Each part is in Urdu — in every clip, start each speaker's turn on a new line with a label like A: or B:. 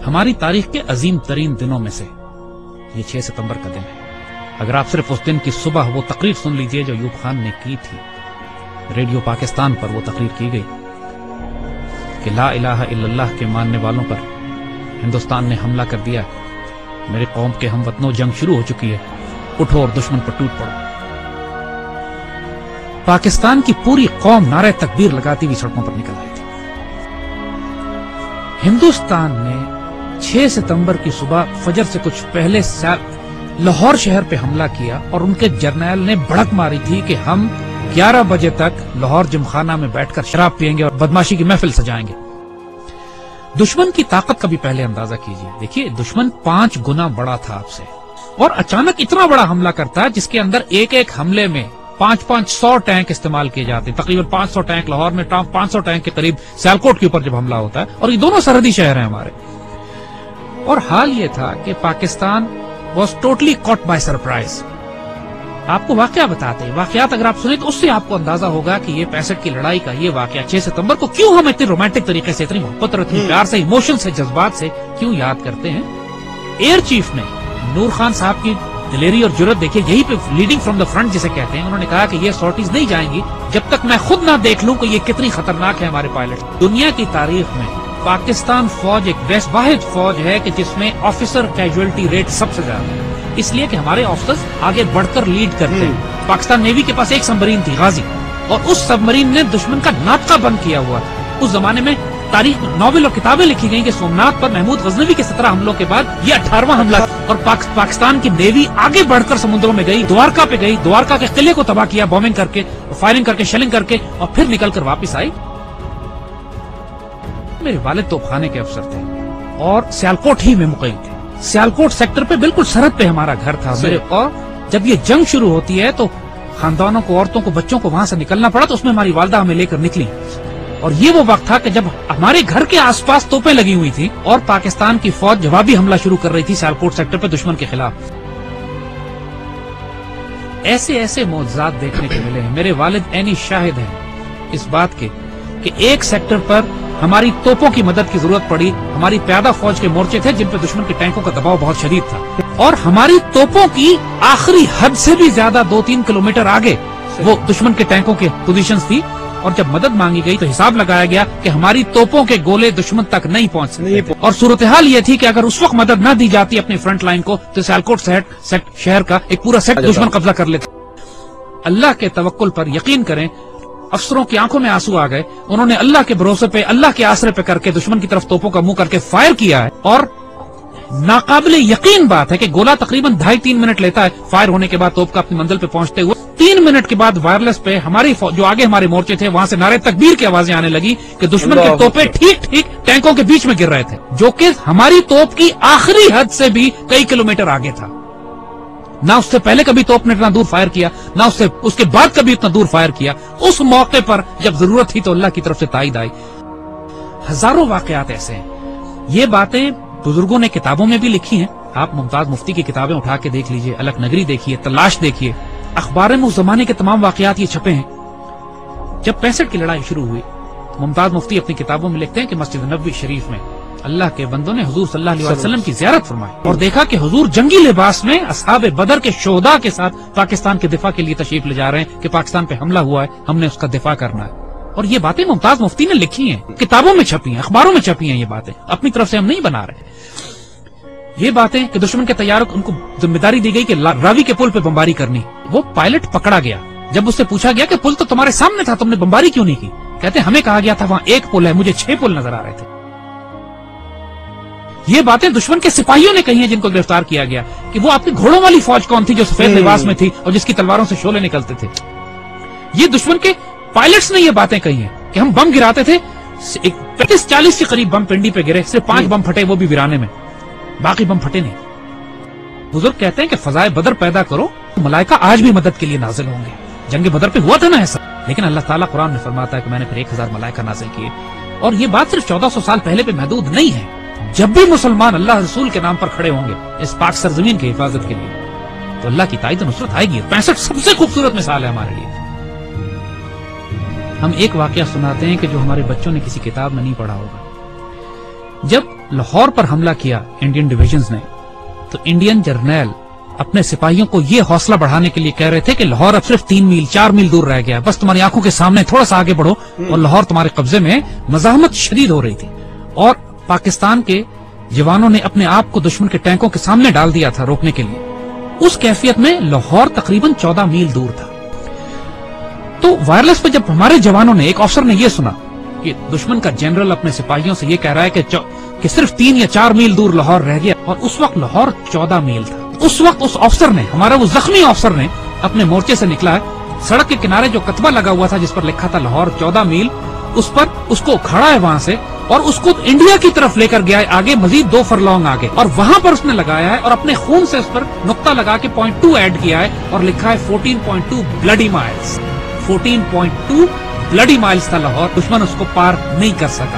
A: ہماری تاریخ کے عظیم ترین دنوں میں سے یہ 6 ستمبر کا دن ہے۔ اگر آپ صرف اس دن کی صبح وہ تقریر سن لیجئے جو ایوب خان نے کی تھی، ریڈیو پاکستان پر وہ تقریر کی گئی کہ لا الہ الا اللہ کے ماننے والوں پر ہندوستان نے حملہ کر دیا، میری قوم کے ہم وطنوں جنگ شروع ہو چکی ہے، اٹھو اور دشمن پر ٹوٹ پڑو۔ پاکستان کی پوری قوم نعرہ تکبیر لگاتی ہوئی سڑکوں پر نکل آئی تھی۔ ہندوستان نے 6 ستمبر کی صبح فجر سے کچھ پہلے لاہور شہر پہ حملہ کیا اور ان کے جرنیل نے بھڑک ماری تھی کہ ہم 11 بجے تک لاہور جمخانہ میں بیٹھ کر شراب پیئیں گے اور بدماشی کی محفل سجائیں گے۔ دشمن کی طاقت کا بھی پہلے اندازہ کیجئے۔ دیکھیے دشمن 5 گنا بڑا تھا آپ سے، اور اچانک اتنا بڑا حملہ کرتا ہے جس کے اندر ایک ایک حملے میں 500 ٹینک استعمال کیے جاتے ہیں، تقریباً 500 ٹینک لاہور میں، 500 ٹینک کے قریب سیالکوٹ کے اوپر جب حملہ ہوتا ہے، اور یہ دونوں سرحدی شہر ہیں ہمارے۔ اور حال یہ تھا کہ Pakistan was totally caught by surprise. آپ کو واقعہ بتاتے ہیں، واقعات اگر آپ سنیں تو اس سے آپ کو اندازہ ہوگا کہ یہ 65 کی لڑائی کا یہ واقعہ 6 ستمبر کو کیوں ہم اتنی رومانٹک طریقے سے، اتنی محبت اور اتنی پیار سے، ایموشن سے، جذبات سے کیوں یاد کرتے ہیں۔ ایئر چیف نے نور خان صاحب کی دلیری اور جرت دیکھیے، یہی پہ لیڈنگ فرام دا فرنٹ جسے کہتے ہیں، انہوں نے کہا کہ یہ سارٹیز نہیں جائیں گی جب تک میں خود نہ دیکھ لوں کہ یہ کتنی خطرناک ہے ہمارے پائلٹ۔ دنیا کی تاریخ میں پاکستان فوج ایک واحد فوج ہے کہ جس میں آفیسر کیجویلٹی ریٹ سب سے زیادہ ہے، اس لیے کہ ہمارے آفیسرز آگے بڑھ کر لیڈ کرتے ہیں۔ پاکستان نیوی کے پاس ایک سبمرین تھی غازی، اور اس سبمرین نے دشمن کا ناطقہ بند کیا ہوا تھا۔ اس زمانے میں تاریخ ناول اور کتابیں لکھی گئیں کہ سومنات پر محمود غزنوی کے 17 حملوں کے بعد یہ 18واں حملہ، اور پاکستان کی نیوی آگے بڑھ کر سمندروں میں گئی، دوارکا پہ گئی، دوارکا کے قلعے کو تباہ کیا بومنگ کر کے، فائرنگ کر کے، شیلنگ کر کے، اور پھر نکل کر واپس آئی۔ میرے والد توپ خانے کے افسر تھے اور سیالکوٹ ہی میں مقیم تھے۔ سیالکوٹ سیکٹر پہ بالکل سرحد پہ ہمارا گھر تھا میرے، اور جب یہ جنگ شروع ہوتی ہے تو خاندانوں کو، عورتوں کو، بچوں کو وہاں سے نکلنا پڑا، تو اس میں ہماری والدہ ہمیں لے کر نکلی، اور یہ وہ وقت تھا کہ جب ہمارے گھر کے آس پاس توپیں لگی ہوئی تھی اور پاکستان کی فوج جوابی حملہ شروع کر رہی تھی سیالکوٹ سیکٹر پہ دشمن کے خلاف۔ ایسے ایسے معجزات دیکھنے کو ملے ہیں۔ میرے والد عینی شاہد ہیں اس بات کے کہ ایک سیکٹر پر ہماری توپوں کی مدد کی ضرورت پڑی، ہماری پیادہ فوج کے مورچے تھے جن پہ دشمن کے ٹینکوں کا دباؤ بہت شدید تھا، اور ہماری توپوں کی آخری حد سے بھی زیادہ 2-3 کلومیٹر آگے وہ دشمن کے ٹینکوں کے پوزیشنز تھی، اور جب مدد مانگی گئی تو حساب لگایا گیا کہ ہماری توپوں کے گولے دشمن تک نہیں پہنچ سکتے، اور صورتحال یہ تھی کہ اگر اس وقت مدد نہ دی جاتی اپنی فرنٹ لائن کو تو سیالکوٹ شہر کا ایک پورا سیٹ دشمن قبضہ کر لیتا۔ اللہ کے توکل پر یقین کریں، افسروں کی آنکھوں میں آنسو آ گئے، انہوں نے اللہ کے بھروسے پہ، اللہ کے آسرے پہ کر کے دشمن کی طرف توپوں کا منہ کر کے فائر کیا ہے، اور ناقابل یقین بات ہے کہ گولا تقریباً 2.5-3 منٹ لیتا ہے فائر ہونے کے بعد توپ کا اپنی منزل پہ پہنچتے ہوئے۔ 3 منٹ کے بعد وائرلیس پہ ہماری جو آگے ہمارے مورچے تھے وہاں سے نعرے تکبیر کی آوازیں آنے لگی کہ دشمن کی توپیں ٹھیک ٹینکوں کے بیچ میں گر رہے تھے، جو کہ ہماری توپ کی آخری حد سے بھی کئی کلومیٹر آگے تھا۔ نہ اس سے پہلے کبھی توپ نے اتنا دور فائر کیا، نہ اس کے بعد کبھی اتنا دور فائر کیا۔ اس موقع پر جب ضرورت تھی تو اللہ کی طرف سے تائید آئی۔ ہزاروں واقعات ایسے ہیں، یہ باتیں بزرگوں نے کتابوں میں بھی لکھی ہیں۔ آپ ممتاز مفتی کی کتابیں اٹھا کے دیکھ لیجئے، الک نگری دیکھیے، تلاش دیکھیے، اخبار میں اس زمانے کے تمام واقعات یہ چھپے ہیں۔ جب 65 کی لڑائی شروع ہوئی، ممتاز مفتی اپنی کتابوں میں لکھتے ہیں کہ مسجد نبوی شریف میں اللہ کے بندوں نے حضور صلی اللہ علیہ وسلم کی زیارت فرمائی اور دیکھا کہ حضور جنگی لباس میں اصحاب بدر کے شہداء کے ساتھ پاکستان کے دفاع کے لیے تشریف لے جا رہے ہیں کہ پاکستان پہ حملہ ہوا ہے، ہم نے اس کا دفاع کرنا ہے۔ اور یہ باتیں ممتاز مفتی نے لکھی ہیں، کتابوں میں چھپی ہیں، اخباروں میں چھپی ہیں، یہ باتیں اپنی طرف سے ہم نہیں بنا رہے۔ یہ باتیں کہ دشمن کے طیاروں کو ان کو ذمہ داری دی گئی کہ راوی کے پل پہ بمباری کرنی، وہ پائلٹ پکڑا گیا۔ جب اس سے پوچھا گیا کہ پل تو تمہارے سامنے تھا، تم نے بمباری کیوں نہیں کی؟ کہتے ہمیں کہا گیا تھا وہاں ایک پل ہے، مجھے 6 پل نظر آ رہے تھے۔ یہ باتیں دشمن کے سپاہیوں نے کہی ہیں جن کو گرفتار کیا گیا کہ وہ آپ کی گھوڑوں والی فوج کون تھی جو سفید لباس میں تھی اور جس کی تلواروں سے شعلے نکلتے تھے۔ یہ دشمن کے پائلٹس نے یہ باتیں کہی ہیں کہ ہم بم گراتے تھے، 35-40 کے قریب بم پنڈی پہ گرے، صرف 5 بم پھٹے، وہ بھی ویرانے میں، باقی بم پھٹے نہیں۔ بزرگ کہتے ہیں کہ فضائے بدر پیدا کرو، ملائکہ آج بھی مدد کے لیے نازل ہوں گے۔ جنگ بدر پہ ہوا تھا نا ایسا، لیکن اللہ تعالیٰ قرآن میں فرماتا ہے کہ میں نے پھر 1000 ملائکہ نازل کیے، اور یہ بات صرف 1400 سال پہلے پہ محدود نہیں ہے۔ جب بھی مسلمان اللہ رسول کے نام پر کھڑے ہوں گے اس پاک سرزمین کی حفاظت کے لیے تو اللہ کی تائید و نصرت آئے گی۔ 65 سب سے خوبصورت مثال ہے ہمارے لیے۔ ہم ایک واقعہ سناتے ہیں کہ جو ہمارے بچوں نے کسی کتاب میں نہیں پڑھا ہوگا۔ جب لاہور پر حملہ کیا انڈین ڈویژنز نے تو انڈین جرنیل اپنے سپاہیوں کو یہ حوصلہ بڑھانے کے لیے کہہ رہے تھے کہ لاہور اب صرف 3 میل 4 میل دور رہ گیا، بس تمہاری آنکھوں کے سامنے تھوڑا سا آگے بڑھو اور لاہور تمہارے قبضے میں۔ مزاحمت شدید ہو رہی تھی اور پاکستان کے جوانوں نے اپنے آپ کو دشمن کے ٹینکوں کے سامنے ڈال دیا تھا روکنے کے لیے۔ اس کیفیت میں لاہور تقریباً 14 میل دور تھا۔ تو وائرلیس پہ جب ہمارے جوانوں نے، ایک افسر نے یہ سنا کہ دشمن کا جنرل اپنے سپاہیوں سے یہ کہہ رہا ہے کہ صرف 3 یا 4 میل دور لاہور رہ گیا، اور اس وقت لاہور 14 میل تھا۔ اس وقت اس افسر نے، ہمارا وہ زخمی افسر نے اپنے مورچے سے نکلا ہے، سڑک کے کنارے جو کتبہ لگا ہوا تھا جس پر لکھا تھا لاہور 14 میل، اس پر اس کو کھڑا ہے وہاں سے اور اس کو انڈیا کی طرف لے کر گیا ہے، آگے مزید 2 فرلانگ آگے، اور وہاں پر اس نے لگایا ہے اور اپنے خون سے اس پر نقطہ لگا کے 0.2 ایڈ کیا ہے اور لکھا ہے 14.2 بلڈی مائلز۔ 14.2 بلڈی مائلز تھا لاہور، دشمن اس کو پار نہیں کر سکا۔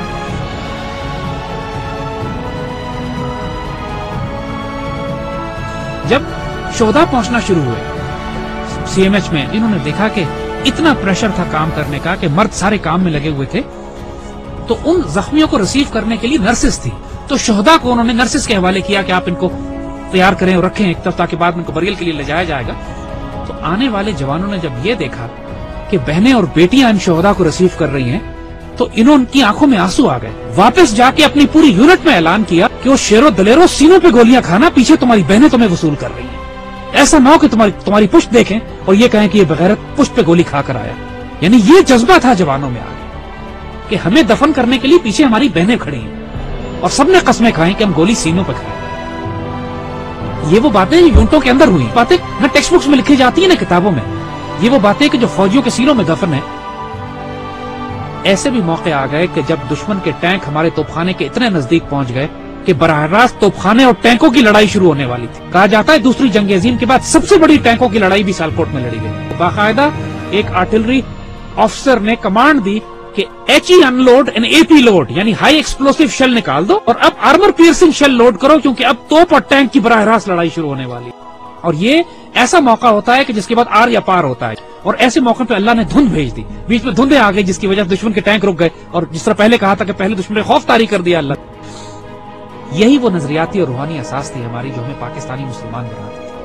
A: جب شہداء پہنچنا شروع ہوئے سی ایم ایچ میں، انہوں نے دیکھا کہ اتنا پریشر تھا کام کرنے کا کہ مرد سارے کام میں لگے ہوئے تھے، تو ان زخمیوں کو ریسیو کرنے کے لیے نرسز تھی، تو شہداء کو انہوں نے نرسز کے حوالے کیا کہ آپ ان کو تیار کریں اور رکھیں ایک طرف تاکہ بعد میں ان کو بریل کے لیے لے جایا جائے گا۔ تو آنے والے جوانوں نے جب یہ دیکھا کہ بہنیں اور بیٹیاں ان شہداء کو ریسیو کر رہی ہیں تو ان کی آنکھوں میں آنسو آ گئے۔ واپس جا کے اپنی پوری یونٹ میں اعلان کیا کہ وہ شیرو دلیرو سینوں پہ گولیاں کھانا، پیچھے تمہاری بہنیں تمہیں وصول کر رہی ہیں، ایسا نہ ہو کہ تمہاری پشت دیکھیں اور یہ کہیں کہ یہ بغیرت پشت پہ گولی کھا کر آیا۔ یعنی یہ جذبہ تھا جوانوں میں آگے کہ ہمیں دفن کرنے کے لیے پیچھے ہماری بہنیں کھڑی ہیں، اور سب نے قسمیں کھائیں کہ ہم گولی سینوں پہ کھائیں۔ یہ وہ باتیں یونٹوں کے اندر ہوئی، باتیں نہ ٹیکسٹ بکس میں لکھی جاتی ہیں نہ کتابوں میں، یہ وہ باتیں کہ جو فوجیوں کے سینوں میں دفن ہیں۔ ایسے بھی موقع آ گئے کہ جب دشمن کے ٹینک ہمارے توپخانے کے اتنے نزدیک پہنچ گئے کہ براہ راست توپخانے اور ٹینکوں کی لڑائی شروع ہونے والی تھی۔ کہا جاتا ہے دوسری جنگ عظیم کے بعد سب سے بڑی ٹینکوں کی لڑائی بھی سیالکوٹ میں لڑی گئی۔ باقاعدہ ایک آرٹلری افسر نے کمانڈ دی کہ H E unload and A P load, یعنی ہائی ایکسپلوسیو شیل نکال دو اور اب آرمر پیئرسنگ شیل لوڈ کرو، کیونکہ اب توپ اور ٹینک کی براہ راست لڑائی شروع ہونے والی۔ اور یہ ایسا موقع ہوتا ہے کہ جس کے بعد آر یا پار ہوتا ہے، اور ایسے موقع پہ اللہ نے دھند بھیج دی، بیچ میں دھندیں آ گئی جس کی وجہ سے دشمن کے ٹینک رک گئے، اور جس طرح پہلے کہا تھا کہ پہلے دشمن نے خوف طاری کر دیا اللہ۔ یہی وہ نظریاتی اور روحانی اساس تھی ہماری جو ہمیں پاکستانی مسلمان بناتی تھی۔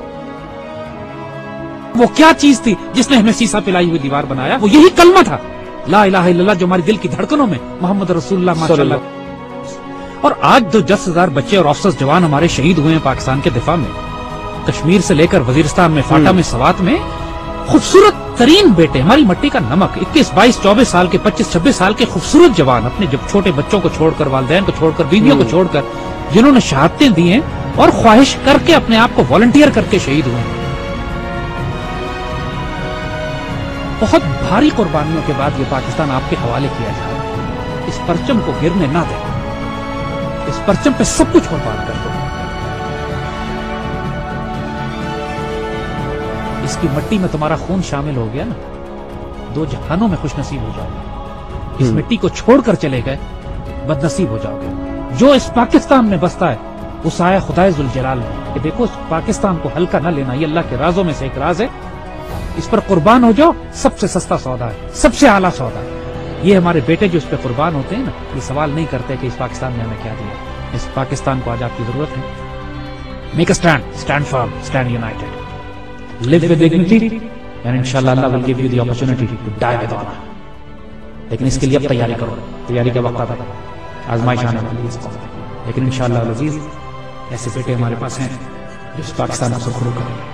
A: وہ کیا چیز تھی جس نے ہمیں سیسا پلائی ہوئی دیوار بنایا؟ وہ یہی کلمہ تھا، لا الہ الا اللہ، جو ہماری دل کی دھڑکنوں میں محمد رسول اللہ ماشاءاللہ۔ اور آج جو 10,000 بچے اور افسر جوان ہمارے شہید ہوئے ہیں پاکستان کے دفاع میں، کشمیر سے لے کر وزیرستان میں، فاٹا میں، سوات میں، خوبصورت ترین بیٹے، ہماری مٹی کا نمک، 21 22 24 سال کے، 25 26 سال کے خوبصورت جوان، اپنے جب چھوٹے بچوں کو چھوڑ کر، والدین کو چھوڑ کر، بیویوں کو چھوڑ کر، جنہوں نے شہادتیں دی ہیں اور خواہش کر کے اپنے آپ کو والنٹیئر کر کے شہید ہوئے ہیں۔ بہت بھاری قربانیوں کے بعد یہ پاکستان آپ کے حوالے کیا جا رہا ہے۔ اس پرچم کو گرنے نہ دیں، اس پرچم پہ سب کچھ قربان کر دو۔ اس کی مٹی میں تمہارا خون شامل ہو گیا نا، 2 جہانوں میں خوش نصیب ہو جاؤ گے۔ اس مٹی کو چھوڑ کر چلے گئے، بد نصیب ہو جاؤ گے۔ جو اس پاکستان میں بستا ہے وہ سایہ خدائے ذوالجلال ہے کہ دیکھو اس پاکستان کو ہلکا نہ لینا، یہ اللہ کے رازوں میں سے ایک راز ہے، اس پر قربان ہو جاؤ، سب سے سستا سودا ہے، سب سے اعلیٰ سودا ہے۔ یہ ہمارے بیٹے جو اس پہ قربان ہوتے ہیں نا، یہ سوال نہیں کرتے کہ اس پاکستان نے ہمیں کیا دیا۔ اس پاکستان کو آج آپ کی ضرورت ہے۔ Make a stand, stand firm, stand united, live with dignity and inshallah Allah will give you the opportunity to die with honor۔ لیکن اس کے لیے اب تیاری کرو، تیاری کا وقت آتا ہے، آزمائش آنے والی ہے اس کو، لیکن انشاءاللہ العزیز ایسے بیٹے ہمارے پاس ہیں جو اس پاکستان کو سرخرو کریں گے۔